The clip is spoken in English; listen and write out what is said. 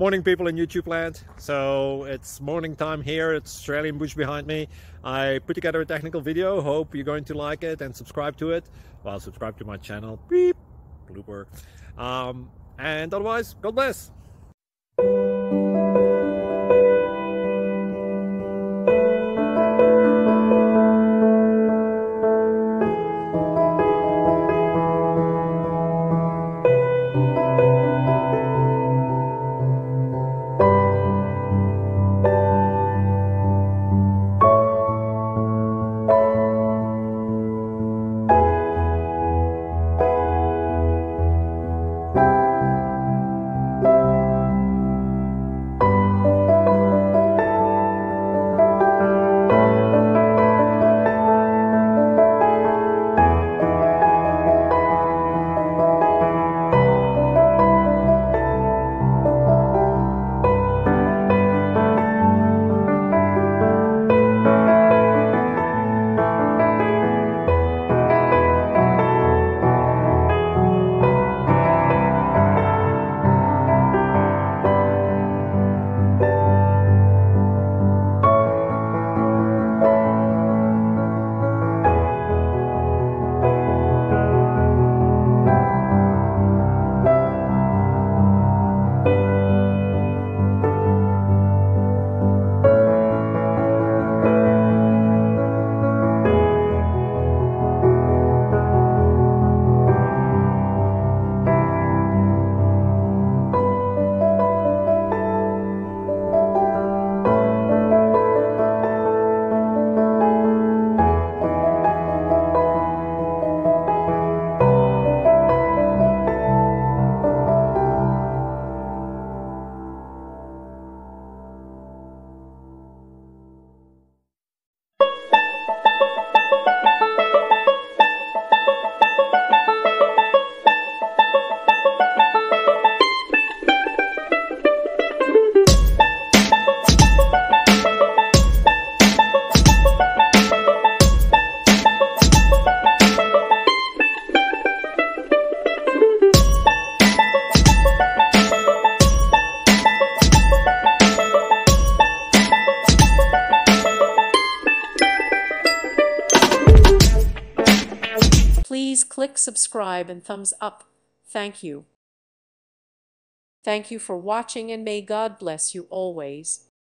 Morning, people in YouTube land. So it's morning time here. It's Australian bush behind me. I put together a technical video. Hope you're going to like it and subscribe to it. Well, subscribe to my channel. Beep. Blooper. And otherwise, God bless. Please click subscribe and thumbs up. Thank you. Thank you for watching, and may God bless you always.